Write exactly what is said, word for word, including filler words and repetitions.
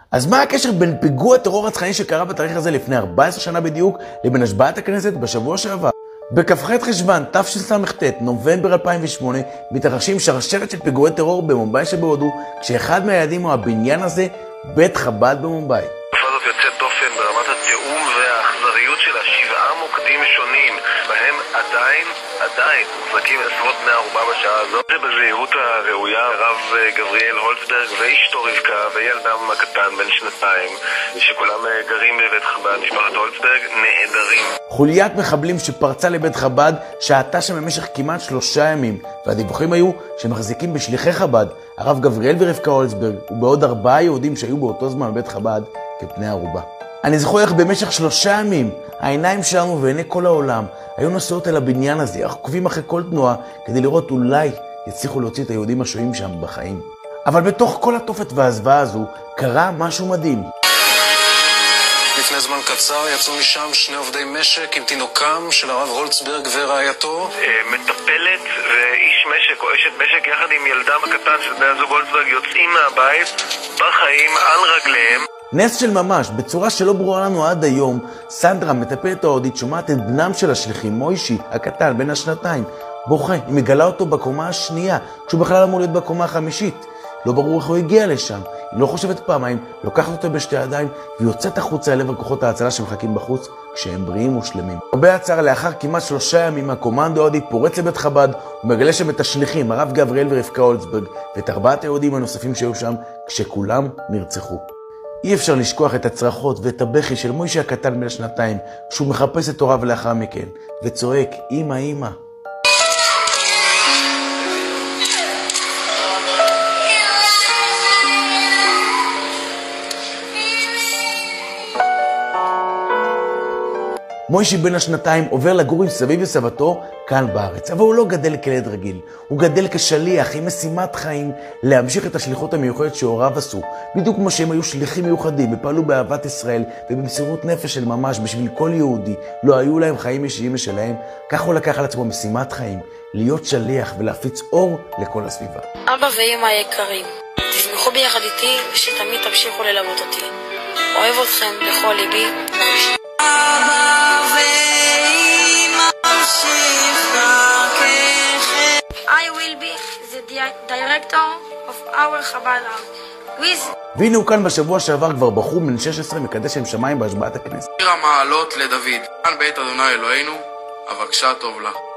אז מה הקשר בין פיגוע טרור רצחני שקרה בתאריך הזה לפני ארבע עשרה שנה בדיוק לבין השבעת הכנסת בשבוע שעבר? בכ"ח חשוון תשס"ט, נובמבר אלפיים ושמונה, מתרחשים שרשרת של פיגועי טרור במומבאי שבהודו, כשאחד מהיעדים הוא הבניין הזה, בית חב"ד במומבאי. התקופה הזאת יוצאת דופן ברמת התיאום והאכזריות שלה, שבעה מוקדים שונים, בהם עדיין, עדיין, מוחזקים עשרות בני ערובה בשעה הזאת. בזהירות הראויה, הרב גבריאל הולצברג ואשתו רבקה וילדם הקטן בן שנתיים, שכולם גרים בבית חב"ד, משפחת הולצברג, נהדרים. חוליית מחבלים שפרצה לבית חב"ד שהתה שם במשך כמעט שלושה ימים, והדיווחים היו שמחזיקים בשליחי חב"ד, הרב גבריאל ורבקה הולצברג, ובעוד ארבעה יהודים שהיו באותו זמן בבית חב"ד כבני ערובה. אני זוכר איך במשך שלושה ימים העיניים שלנו ועיני כל העולם היו נוסעות אל הבניין הזה, עוקבים אחרי כל תנועה כדי לראות אולי יצליחו להוציא את היהודים השוהים שם בחיים. אבל בתוך כל התופת והזוועה הזו קרה משהו מדהים. לפני זמן קצר יצאו משם שני עובדי משק עם תינוקם של הרב הולצברג ורעייתו. מטפלת ואיש משק או אשת משק יחד עם ילדם הקטן של בני הזוג הולצברג יוצאים מהבית בחיים על רגליהם. נס של ממש, בצורה שלא ברורה לנו עד היום. סנדרה, מטפלת ההודית, שומעת את בנם של השליחים, מוישי הקטן בן השנתיים, בוכה. היא מגלה אותו בקומה השנייה, כשהוא בכלל אמור להיות בקומה החמישית. לא ברור איך הוא הגיע לשם. היא לא חושבת פעמיים, לוקחת אותו בשתי ידיים ויוצאת החוצה אל עבר כוחות ההצלה שמחכים בחוץ כשהם בריאים ושלמים. הרבה הצער, לאחר כמעט שלושה ימים הקומנדו ההודי פורץ לבית חב"ד ומגלה שם את השליחים, הרב גבריאל ורבקה הולצברג, ואת ארבעת היהודים הנוספים שהיו שם כשכולם נרצחו. אי אפשר לשכוח את הצרחות ואת הבכי של מוישה הקטן בן השנתיים כשהוא מחפש את הוריו לאחר מכן וצועק אמא אמא. מוישי בן השנתיים עובר לגור עם סביו וסבתו כאן בארץ, אבל הוא לא גדל כילד רגיל, הוא גדל כשליח עם משימת חיים להמשיך את השליחות המיוחדת שהוריו עשו, בדיוק כמו שהם היו שליחים מיוחדים ופעלו באהבת ישראל ובמסירות נפש של ממש בשביל כל יהודי, לא היו להם חיים אישיים משלהם, כך הוא לקח על עצמו משימת חיים, להיות שליח ולהפיץ אור לכל הסביבה. אבא ואמא היקרים, תשמחו ביחד איתי ושתמיד תמשיכו ללוות אותי. אוהב אתכם בכל ליבי, מוישי. I will be the director of our Chabad with... והנה הוא כאן בשבוע שעבר כבר בחור בן שש עשרה מקדש שם שמיים בהשבעת הכנסת. שיר המעלות לדוד, כאן בית אדוני אלוהינו, אבקשה טוב לה.